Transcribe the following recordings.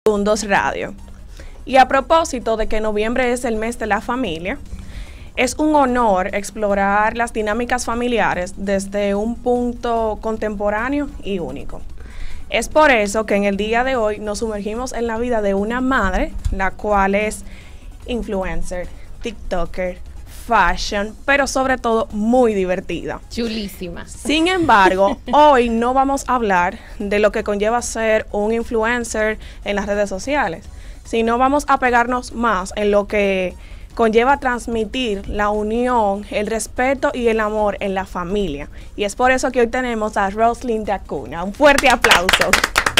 Segundos Radio. Y a propósito de que noviembre es el mes de la familia, es un honor explorar las dinámicas familiares desde un punto contemporáneo y único. Es por eso que en el día de hoy nos sumergimos en la vida de una madre, la cual es influencer, TikToker, fashion, pero sobre todo muy divertida. Chulísima. Sin embargo, hoy no vamos a hablar de lo que conlleva ser un influencer en las redes sociales, sino vamos a pegarnos más en lo que conlleva transmitir la unión, el respeto y el amor en la familia. Y es por eso que hoy tenemos a Roslyn Acuna. Un fuerte aplauso.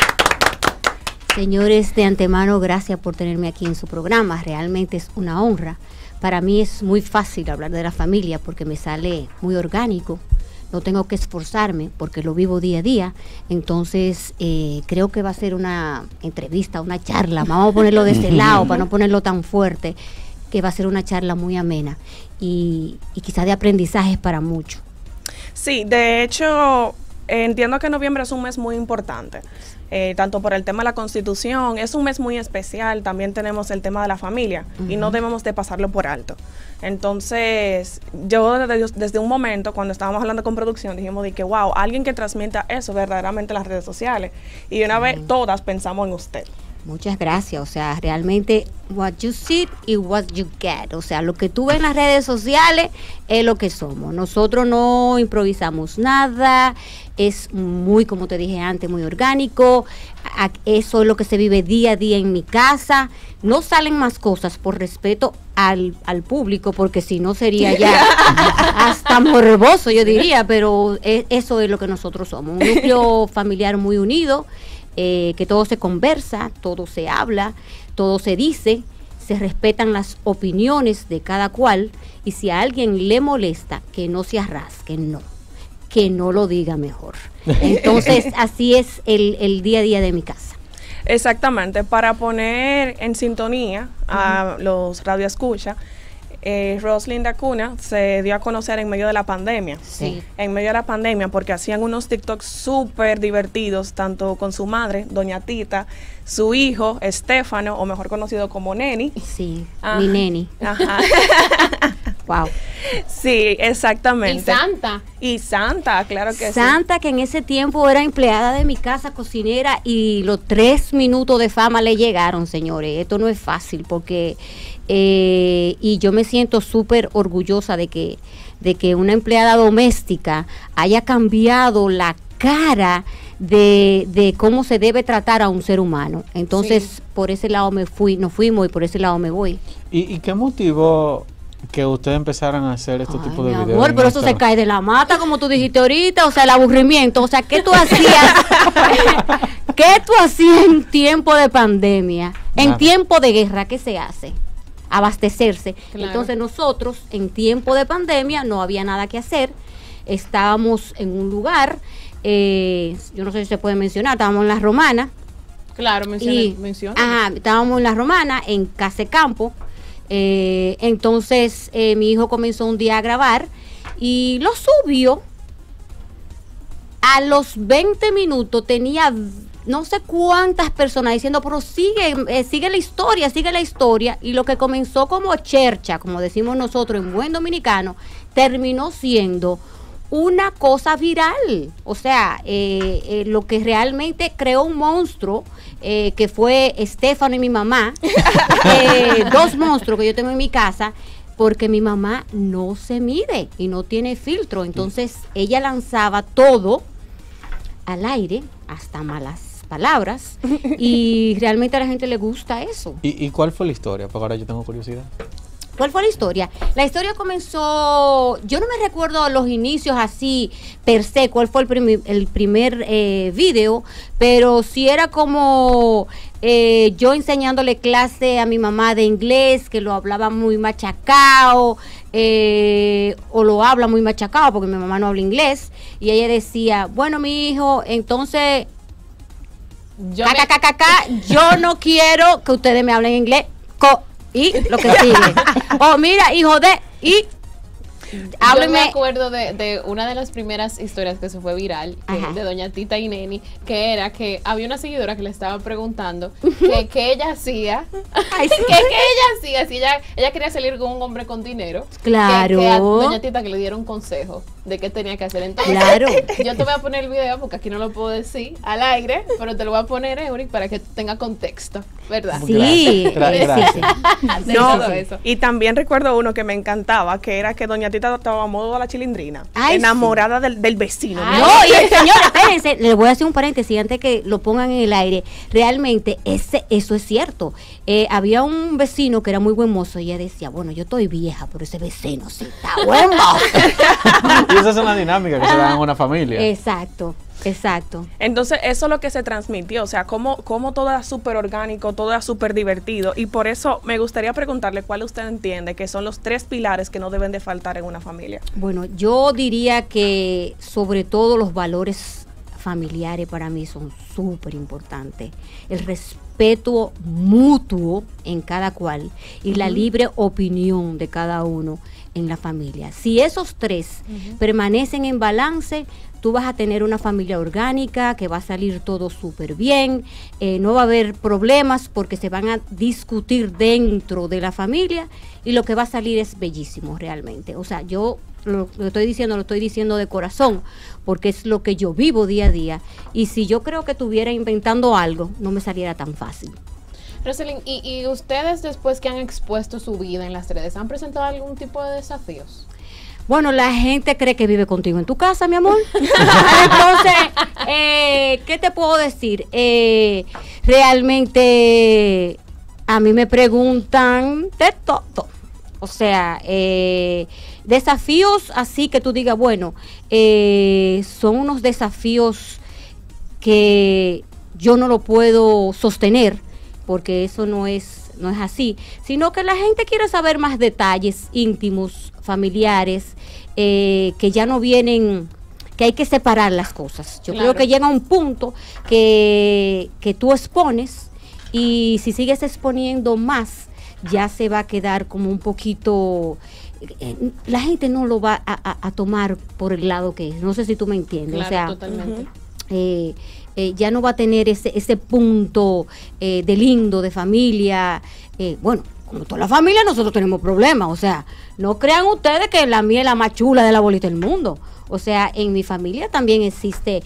Señores, de antemano, gracias por tenerme aquí en su programa. Realmente es una honra. Para mí es muy fácil hablar de la familia porque me sale muy orgánico. No tengo que esforzarme porque lo vivo día a día. Entonces, creo que va a ser una entrevista, una charla. Vamos a ponerlo de este lado para no ponerlo tan fuerte, que va a ser una charla muy amena y quizá de aprendizajes para muchos. Sí, de hecho, entiendo que noviembre es un mes muy importante, tanto por el tema de la Constitución, es un mes muy especial, también tenemos el tema de la familia y no debemos de pasarlo por alto. Entonces, yo desde un momento, cuando estábamos hablando con producción, dijimos de que, wow, alguien que transmita eso verdaderamente en las redes sociales. Y de una vez todas pensamos en usted. Muchas gracias, o sea, realmente what you see y what you get, o sea, lo que tú ves en las redes sociales es lo que somos. Nosotros no improvisamos nada, es muy, como te dije antes, muy orgánico. Eso es lo que se vive día a día en mi casa. No salen más cosas por respeto al público, porque si no sería ya hasta morboso, yo diría, pero eso es lo que nosotros somos, un núcleo familiar muy unido. Que todo se conversa, todo se habla, todo se dice, se respetan las opiniones de cada cual, y si a alguien le molesta, que no se arrasque, que no lo diga mejor. Entonces, así es el día a día de mi casa. Exactamente, para poner en sintonía a los radioescuchas, Roslyn Acuna se dio a conocer en medio de la pandemia. Sí. En medio de la pandemia, porque hacían unos TikToks súper divertidos, tanto con su madre, Doña Tita, su hijo, Estefano, o mejor conocido como Neni. Sí, Ajá. mi neni. Ajá. Wow. Sí, exactamente. Y Santa. Y Santa, claro que Santa, que en ese tiempo era empleada de mi casa, cocinera, y los 3 minutos de fama le llegaron, señores. Esto no es fácil porque... y yo me siento súper orgullosa de que una empleada doméstica haya cambiado la cara de cómo se debe tratar a un ser humano. Entonces, sí, por ese lado nos fuimos y por ese lado me voy. ¿Y qué motivó que ustedes empezaran a hacer este tipo de videos? Amor, pero eso se cae de la mata, como tú dijiste ahorita, o sea, el aburrimiento. O sea, ¿qué tú hacías? ¿Qué tú hacías en tiempo de pandemia? En tiempo de guerra, ¿qué se hace? Abastecerse. Claro. Entonces nosotros en tiempo de pandemia no había nada que hacer, estábamos en un lugar, yo no sé si se puede mencionar, estábamos en La Romana. Claro, menciona. Ajá, estábamos en La Romana, en Casecampo. Entonces mi hijo comenzó un día a grabar y lo subió. A los 20 minutos tenía no sé cuántas personas diciendo, pero sigue la historia, y lo que comenzó como chercha, como decimos nosotros en buen dominicano, terminó siendo una cosa viral. O sea, lo que realmente creó un monstruo, que fue Estefano y mi mamá, 2 monstruos que yo tengo en mi casa, porque mi mamá no se mide y no tiene filtro. Entonces ella lanzaba todo al aire, hasta malas palabras, y realmente a la gente le gusta eso. ¿Y cuál fue la historia? Porque ahora yo tengo curiosidad. ¿Cuál fue la historia? La historia comenzó, yo no me recuerdo los inicios así per se, cuál fue el primer video, pero sí era como yo enseñándole clase a mi mamá de inglés, que lo hablaba muy machacao, o lo habla muy machacao porque mi mamá no habla inglés, y ella decía, bueno, mi hijo, entonces yo no quiero que ustedes me hablen inglés, y lo que sigue. Oh, mira, hijo de, y hábleme. Yo me acuerdo de una de las primeras historias que se fue viral, de doña Tita y Neni, que era que había una seguidora que le estaba preguntando que ella hacía, que ella hacía, si ella quería salir con un hombre con dinero, claro, que a doña Tita que le diera un consejo de qué tenía que hacer. Entonces, claro, yo te voy a poner el video porque aquí no lo puedo decir al aire, pero te lo voy a poner, Eury, para que tenga contexto, ¿verdad? Sí, gracias. De No, todo eso. y también recuerdo uno que me encantaba, que era que doña Tita estaba a modo de la chilindrina, Ay, enamorada del vecino. Ay. no, y el señor, espérense, le voy a hacer un paréntesis antes que lo pongan en el aire. Realmente, eso es cierto. Había un vecino que era muy buen mozo y ella decía, bueno, yo estoy vieja, pero ese vecino sí está buen mozo. Y esa es una dinámica que se da en una familia. Exacto. Exacto. Entonces, eso es lo que se transmitió, o sea, cómo todo era súper orgánico, todo era súper divertido, y por eso me gustaría preguntarle cuál usted entiende que son los 3 pilares que no deben de faltar en una familia. Bueno, yo diría que sobre todo los valores familiares para mí son súper importantes. El respeto mutuo en cada cual y la libre opinión de cada uno en la familia. Si esos 3 permanecen en balance, tú vas a tener una familia orgánica, que va a salir todo súper bien, no va a haber problemas porque se van a discutir dentro de la familia y lo que va a salir es bellísimo realmente. O sea, yo lo estoy diciendo de corazón, porque es lo que yo vivo día a día, y si yo creo que estuviera inventando algo, no me saliera tan fácil. Roselyn, ¿y ustedes después que han expuesto su vida en las redes, han presentado algún tipo de desafíos? Bueno, la gente cree que vive contigo en tu casa, mi amor. Entonces, ¿qué te puedo decir? Realmente a mí me preguntan de todo. O sea, desafíos así que tú digas, bueno, son unos desafíos que yo no lo puedo sostener, porque eso no es así, sino que la gente quiere saber más detalles íntimos, familiares, que ya no vienen, que hay que separar las cosas. Yo creo que llega un punto que tú expones, y si sigues exponiendo más, ya se va a quedar como un poquito, la gente no lo va a tomar por el lado que es. No sé si tú me entiendes. Claro, o sea, totalmente. Ya no va a tener ese punto de lindo, de familia. Bueno, como toda la familia nosotros tenemos problemas, o sea, no crean ustedes que la mía es la más chula de la bolita del mundo. O sea, en mi familia también existe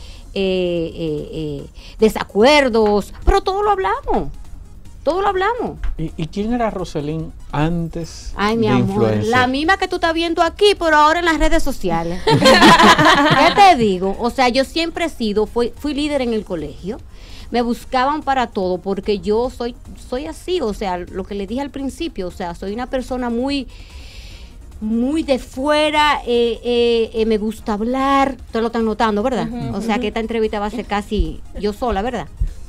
desacuerdos, pero todo lo hablamos. Todo lo hablamos. ¿Y quién era Roselyn antes? Ay, mi de amor, influencer? la misma que tú estás viendo aquí, pero ahora en las redes sociales. ¿Qué te digo? O sea, yo siempre he sido, fui líder en el colegio. Me buscaban para todo porque yo soy así, o sea, lo que le dije al principio, o sea, soy una persona muy de fuera, me gusta hablar, ustedes lo están notando, ¿verdad? O sea, que esta entrevista va a ser casi yo sola, ¿verdad?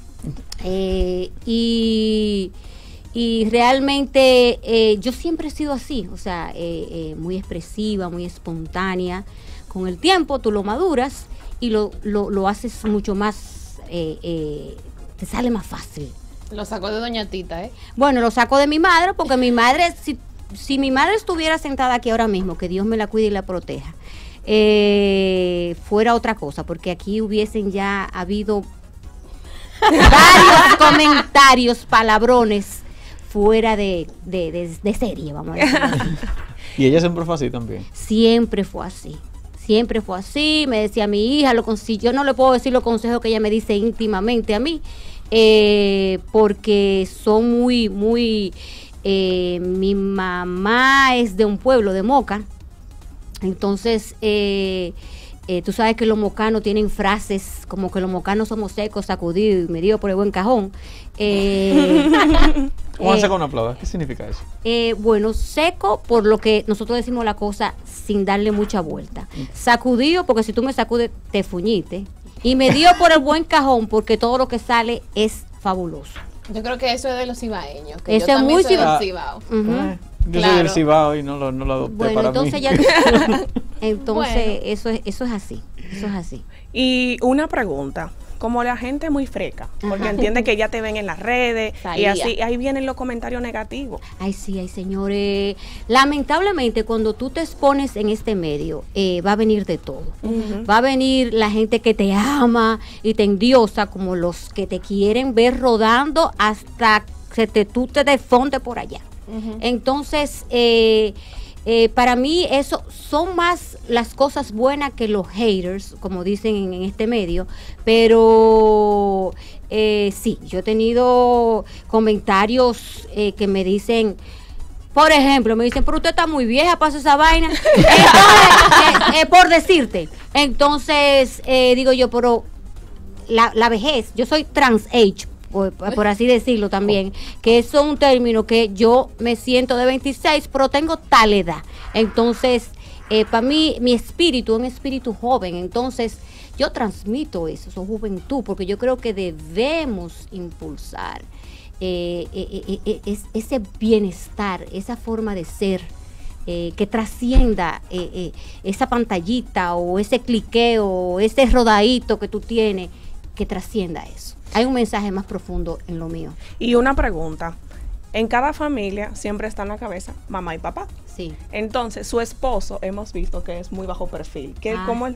Y realmente yo siempre he sido así, o sea, muy expresiva, muy espontánea. Con el tiempo tú lo maduras y lo haces mucho más, te sale más fácil. Lo sacó de doña Tita, ¿eh? Bueno, lo saco de mi madre, porque mi madre, si mi madre estuviera sentada aquí ahora mismo, que Dios me la cuide y la proteja, fuera otra cosa, porque aquí hubiesen ya habido varios comentarios, palabrones fuera de serie, vamos a decir así. Y ella siempre fue así también. Siempre fue así. Siempre fue así. Me decía mi hija, si yo no le puedo decir los consejos que ella me dice íntimamente a mí, porque son muy, muy. Mi mamá es de un pueblo de Moca, entonces. Tú sabes que los mocanos tienen frases como que los mocanos somos secos, sacudidos y medidos por el buen cajón. Pónganse con una aplauda. ¿Qué significa eso? Bueno, seco por lo que nosotros decimos la cosa sin darle mucha vuelta. Sacudido porque si tú me sacudes te fuñiste. Y medido por el buen cajón porque todo lo que sale es fabuloso. Yo creo que eso es de los cibaeños. Que Eso yo es también muy soy del cibao. Cibao. Yo soy Claro. del Cibao y no lo adopté Bueno, para entonces mí. ya entonces Bueno. eso es así. Eso es así. Y una pregunta, como la gente muy freca, porque entiende que ya te ven en las redes y así, ahí vienen los comentarios negativos. Ay, sí, ay, señores. Lamentablemente, cuando tú te expones en este medio, va a venir de todo. Va a venir la gente que te ama y te endiosa, como los que te quieren ver rodando hasta que tú te desfondes por allá. Entonces, para mí eso son más las cosas buenas que los haters, como dicen en este medio, pero sí, yo he tenido comentarios que me dicen, por ejemplo, me dicen, pero usted está muy vieja para hacer esa vaina. Entonces, por decirte. Entonces, digo yo, pero la vejez, yo soy trans age, por así decirlo también, que eso es un término que yo me siento de 26, pero tengo tal edad. Entonces, para mí, mi espíritu es un espíritu joven. Entonces, yo transmito eso, su juventud, porque yo creo que debemos impulsar ese bienestar, esa forma de ser, que trascienda esa pantallita o ese cliqueo o ese rodadito que tú tienes, que trascienda eso. Hay un mensaje más profundo en lo mío. Y una pregunta, en cada familia siempre está en la cabeza mamá y papá. Sí. Entonces, su esposo hemos visto que es muy bajo perfil. ¿Cómo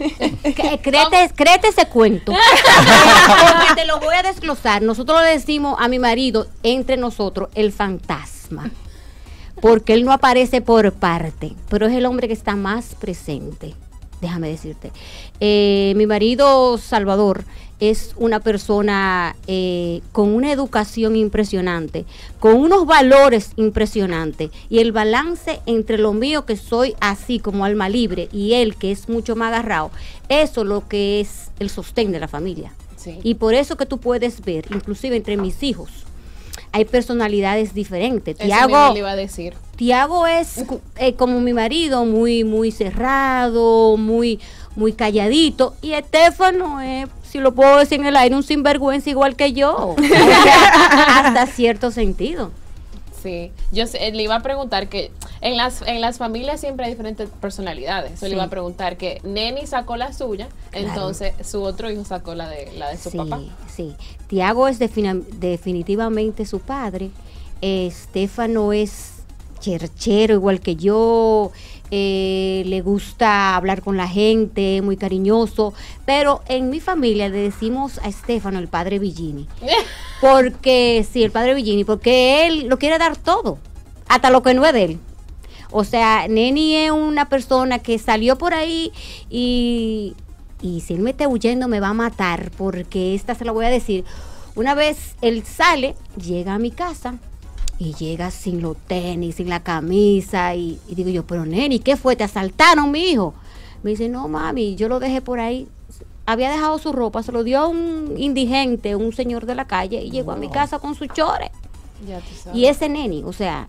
créete ese cuento. Porque te lo voy a desglosar. Nosotros le decimos a mi marido, entre nosotros, el fantasma. Porque él no aparece por parte, pero es el hombre que está más presente. Déjame decirte. Mi marido Salvador es una persona con una educación impresionante, con unos valores impresionantes, y el balance entre lo mío, que soy así como alma libre, y él, que es mucho más agarrado, eso es lo que es el sostén de la familia. Sí. Y por eso que tú puedes ver, inclusive entre mis hijos, hay personalidades diferentes. Tiago le iba a decir. Tiago es como mi marido, muy cerrado, muy calladito, y Estefano es, si lo puedo decir en el aire, un sinvergüenza igual que yo, hasta cierto sentido. Sí, yo le iba a preguntar que en las familias siempre hay diferentes personalidades. Yo le iba a preguntar que Neni sacó la suya, claro. Entonces su otro hijo sacó la de su papá. Sí, Tiago es definitivamente su padre. Estefano es cherchero igual que yo. Le gusta hablar con la gente, muy cariñoso, pero en mi familia le decimos a Estefano el padre Villini, porque sí, el padre Villini, porque él lo quiere dar todo, hasta lo que no es de él. O sea, Neni es una persona que salió por ahí y si él me está huyendo me va a matar, porque esta se la voy a decir. Una vez él sale, llega a mi casa, y llega sin los tenis, sin la camisa, y digo yo, pero Neni, ¿qué fue? ¿Te asaltaron, mi hijo? Me dice, no, mami, yo lo dejé por ahí. Había dejado su ropa, se lo dio a un indigente, un señor de la calle, y llegó a mi casa con sus chores. Ya tú sabes. Y ese Neni, o sea,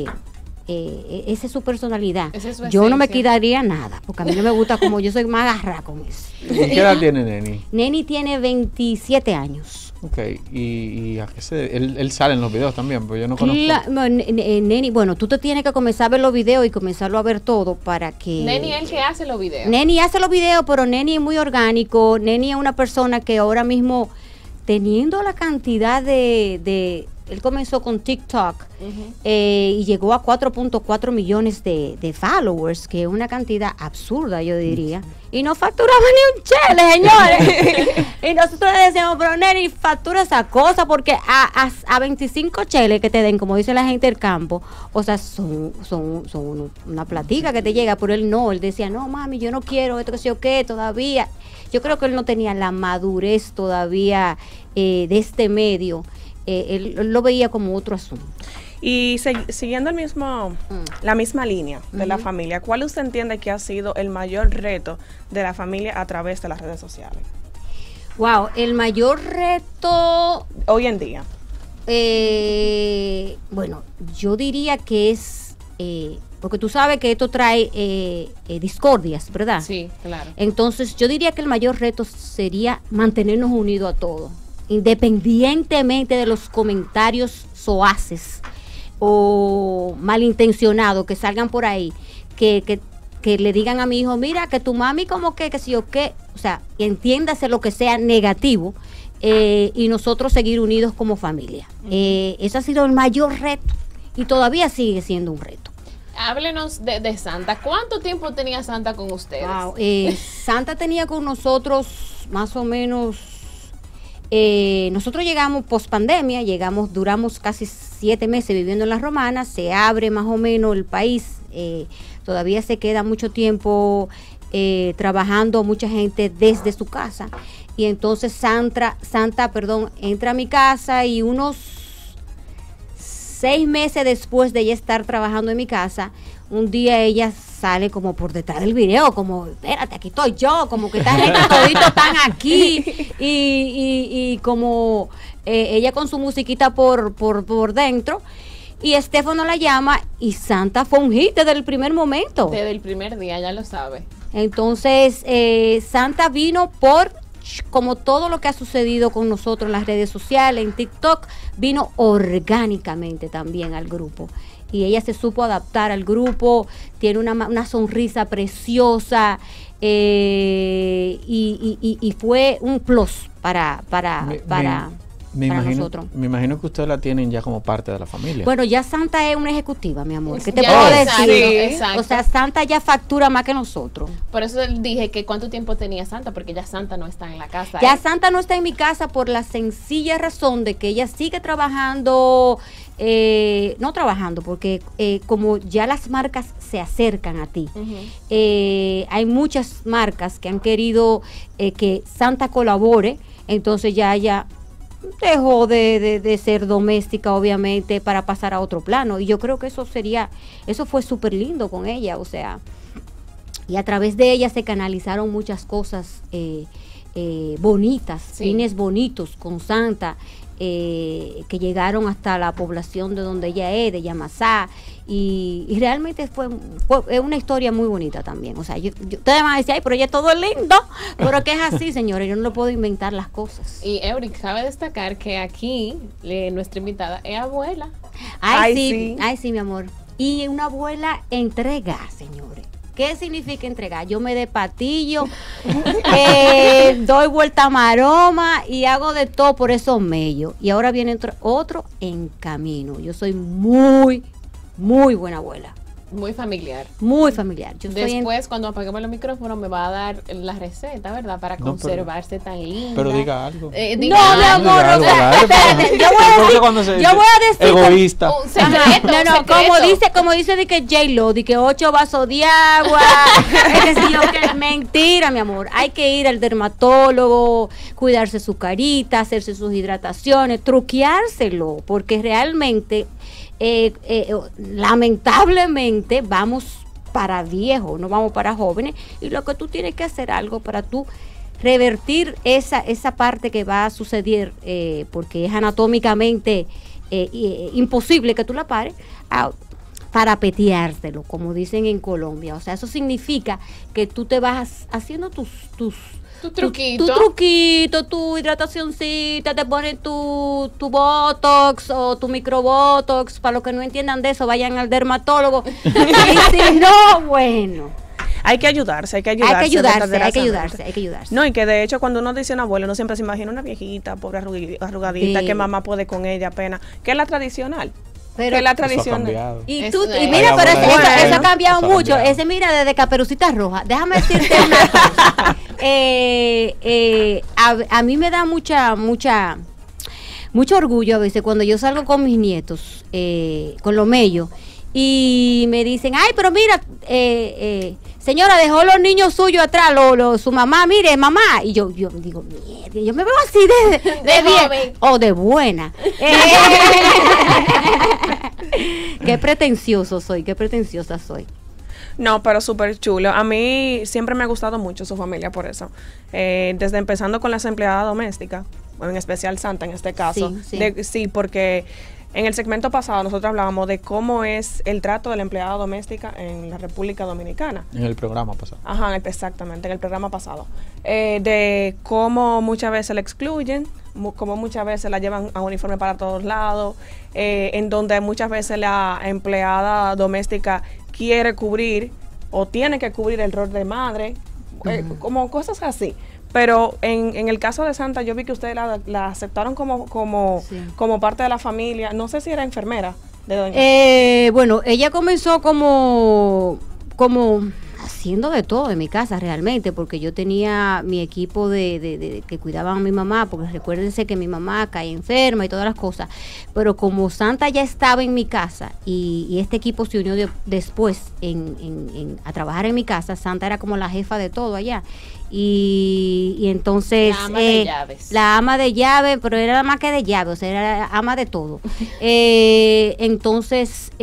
esa es su personalidad. Es su yo no me quitaría nada, porque a mí no me gusta, como yo soy más agarrada con eso. ¿Qué edad tiene Neni? Neni tiene 27 años. Ok, ¿y a qué él sale en los videos también? Porque yo no conozco. Neni, bueno, tú te tienes que comenzar a ver los videos y comenzarlo a ver todo para que... Neni es el que hace los videos. Neni hace los videos, pero Neni es muy orgánico. Neni es una persona que ahora mismo, teniendo la cantidad de él comenzó con TikTok y llegó a 4.4 millones de followers, que es una cantidad absurda, yo diría. Y no facturaba ni un chele, señores. Y nosotros le decíamos, pero Neni, factura esa cosa, porque a 25 cheles que te den, como dice la gente del campo, o sea, son una platica que te llega, pero él no, él decía, no, mami, yo no quiero esto, que sé yo qué, todavía. Yo creo que él no tenía la madurez todavía de este medio. Él lo veía como otro asunto. Y siguiendo la misma línea de la familia, ¿cuál usted entiende que ha sido el mayor reto de la familia a través de las redes sociales? Wow, el mayor reto hoy en día. Bueno, yo diría que es porque tú sabes que esto trae discordias, ¿verdad? Sí, claro. Entonces yo diría que el mayor reto sería mantenernos unidos a todos, independientemente de los comentarios soaces o malintencionados que salgan por ahí, que que le digan a mi hijo, mira, que tu mami como que si yo qué, o sea, entiéndase lo que sea negativo, y nosotros seguir unidos como familia. Ese ha sido el mayor reto y todavía sigue siendo un reto. Háblenos de Santa. ¿Cuánto tiempo tenía Santa con ustedes? Wow, Santa tenía con nosotros más o menos, nosotros llegamos post pandemia, duramos casi 7 meses viviendo en Las Romanas, se abre más o menos el país, todavía se queda mucho tiempo trabajando mucha gente desde su casa, y entonces Santa, entra a mi casa y unos 6 meses después de ella estar trabajando en mi casa, un día ella sale como por detrás del video, como, espérate, aquí estoy yo, como que esta gente todito están aquí, y como ella con su musiquita por dentro, y Estefano la llama, y Santa fue un hit desde el primer momento. Desde el primer día, ya lo sabe. Entonces, Santa vino como todo lo que ha sucedido con nosotros en las redes sociales, en TikTok, vino orgánicamente también al grupo. Y ella se supo adaptar al grupo, tiene una sonrisa preciosa, y fue un plus para nosotros. Me imagino que ustedes la tienen ya como parte de la familia. Bueno, ya Santa es una ejecutiva, mi amor. ¿Qué te Ya, puedo exacto, decir? exacto. O sea, Santa ya factura más que nosotros. Por eso dije que cuánto tiempo tenía Santa, porque ya Santa no está en la casa. Ya Santa no está en mi casa por la sencilla razón de que ella sigue trabajando, no trabajando, porque como ya las marcas se acercan a ti, hay muchas marcas que han querido que Santa colabore, entonces ya ella dejó de ser doméstica, obviamente, para pasar a otro plano, y yo creo que eso fue súper lindo con ella, o sea, y a través de ella se canalizaron muchas cosas bonitas, fines bonitos con Santa, que llegaron hasta la población de donde ella es, de Yamasá, y realmente fue una historia muy bonita también. O sea, ustedes van a decir, ay, pero ella todo es lindo, pero que es así, señores, yo no lo puedo inventar las cosas. Y Euric, cabe destacar que aquí nuestra invitada es abuela. Ay, sí, mi amor. Y una abuela entrega, señores. ¿Qué significa entregar? Yo me despatillo, doy vuelta a maroma y hago de todo por esos medios. Y ahora viene otro en camino. Yo soy muy buena abuela. Muy familiar. Muy familiar. Después, cuando apaguemos los micrófonos, me va a dar la receta, ¿verdad? Para conservarse tan linda. Pero diga algo. Mi amor, o sea, espérate, yo voy a decir egoísta. Un secreto, como dice de que J-Lo, de que 8 vasos de agua. Es decir, que mentira, mi amor. Hay que ir al dermatólogo, cuidarse su carita, hacerse sus hidrataciones, truqueárselo, porque realmente lamentablemente vamos para viejos, no vamos para jóvenes, y lo que tú tienes que hacer algo para tú revertir esa parte que va a suceder, porque es anatómicamente imposible que tú la pares, para peteárselo, como dicen en Colombia. O sea, eso significa que tú te vas haciendo tu truquito, tu hidratacioncita, te pones tu Botox o tu microbotox. Para los que no entiendan de eso, vayan al dermatólogo. Y si no, bueno. Hay que ayudarse. Hay que ayudarse. No, y que de hecho cuando uno dice una abuela, uno siempre se imagina una viejita, pobre arrugadita, que mamá puede con ella apenas, que es la tradicional. Pero es la tradición. Y mira, pero eso ha cambiado mucho. Ese, mira, desde Caperucita Roja. Déjame decirte una cosa. A mí me da mucho orgullo a veces cuando yo salgo con mis nietos, con los mellos, y me dicen, ay, pero mira, señora, dejó los niños suyos atrás, su mamá, mire, mamá. Y yo digo, mierda, yo me veo así de bien o de buena. Qué pretenciosa soy. No, pero súper chulo. A mí siempre me ha gustado mucho su familia por eso. Desde empezando con las empleadas domésticas, en especial Santa en este caso. Sí, porque en el segmento pasado nosotros hablábamos de cómo es el trato de la empleada doméstica en la República Dominicana. En el programa pasado. Ajá, exactamente, en el programa pasado. De cómo muchas veces la excluyen, cómo muchas veces la llevan a uniforme para todos lados, en donde muchas veces la empleada doméstica quiere cubrir o tiene que cubrir el rol de madre, como cosas así. Pero en el caso de Santa, yo vi que ustedes la aceptaron como parte de la familia. No sé si era enfermera de doña. Bueno, ella comenzó como haciendo de todo en mi casa realmente, porque yo tenía mi equipo de que cuidaban a mi mamá, porque recuérdense que mi mamá cae enferma y todas las cosas, pero como Santa ya estaba en mi casa y este equipo se unió después a trabajar en mi casa, Santa era como la jefa de todo allá. Y entonces la ama de llaves. La ama de llaves, pero era más que de llaves, o sea, era ama de todo. Entonces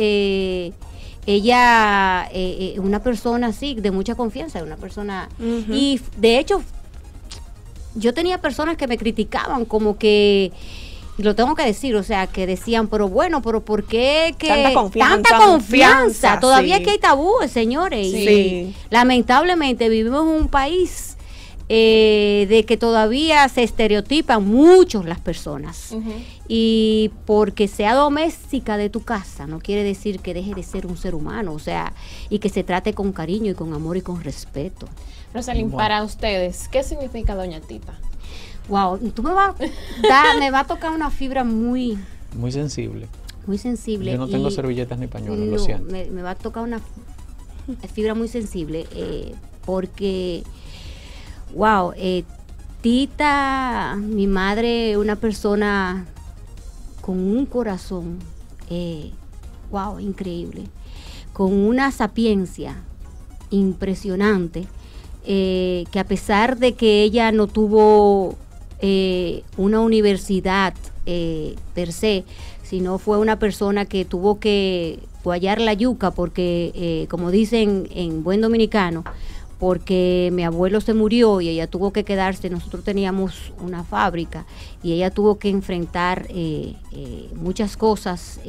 ella, una persona así, de mucha confianza, una persona, y de hecho, yo tenía personas que me criticaban, como que, y lo tengo que decir, o sea, que decían, pero ¿por qué que tanta confianza? Todavía aquí hay tabúes, señores, y lamentablemente vivimos en un país de que todavía se estereotipan mucho las personas. Y porque sea doméstica de tu casa no quiere decir que deje de ser un ser humano, o sea, y que se trate con cariño y con amor y con respeto. Rosalind, para ustedes, ¿qué significa Doña Tita? Wow, tú me va a tocar una fibra muy sensible. Muy sensible. Yo no tengo servilletas ni pañuelos, lo siento. Me va a tocar una fibra muy sensible, porque wow, Tita, mi madre, una persona con un corazón, wow, increíble, con una sapiencia impresionante, que a pesar de que ella no tuvo una universidad per se, sino fue una persona que tuvo que guayar la yuca, porque como dicen en buen dominicano, porque mi abuelo se murió y ella tuvo que quedarse. Nosotros teníamos una fábrica y ella tuvo que enfrentar muchas cosas.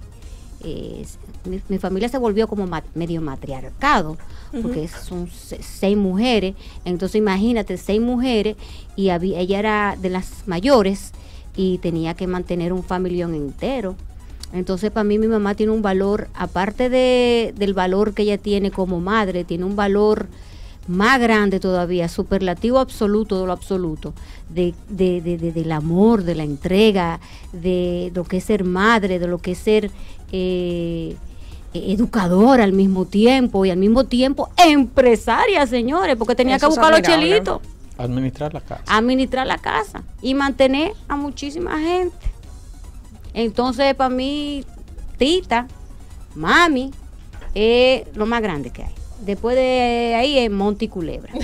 Mi familia se volvió como medio matriarcado, porque son 6 mujeres. Entonces imagínate, 6 mujeres, y ella era de las mayores y tenía que mantener un familión entero. Entonces para mí mi mamá tiene un valor, aparte del valor que ella tiene como madre, tiene un valor más grande todavía, superlativo absoluto de lo absoluto, del amor, de la entrega, de lo que es ser madre, de lo que es ser educadora al mismo tiempo, y al mismo tiempo empresaria, señores, porque tenía que buscar los chelitos. Administrar la casa y mantener a muchísima gente. Entonces para mí Tita, mami, es lo más grande que hay. Después de ahí es Monte y Culebra.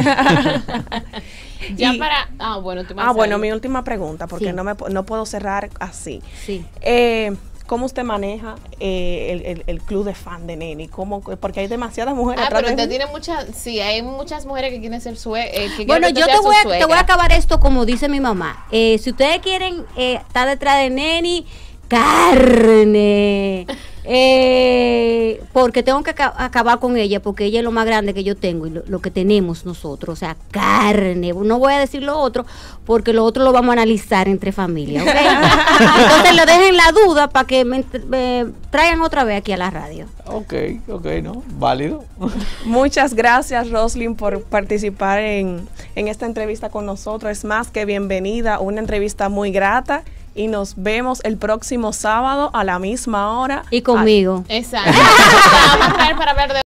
Bueno, mi última pregunta, porque no puedo cerrar así. Sí. ¿Cómo usted maneja el club de fan de Neni? Porque hay demasiadas mujeres. Pero usted tiene hay muchas mujeres que quieren ser bueno, yo te voy a acabar esto como dice mi mamá. Si ustedes quieren estar detrás de Neni, carne. Porque tengo que acabar con ella, porque ella es lo más grande que yo tengo y lo que tenemos nosotros, o sea, carne. No voy a decir lo otro, porque lo otro lo vamos a analizar entre familia, ¿okay? Entonces le dejen la duda para que me traigan otra vez aquí a la radio. Ok, ¿no? Válido. Muchas gracias, Rosalind, por participar en esta entrevista con nosotros. Es más que bienvenida, una entrevista muy grata. Y nos vemos el próximo sábado a la misma hora. Y conmigo. Exacto. Vamos a traer para hablar de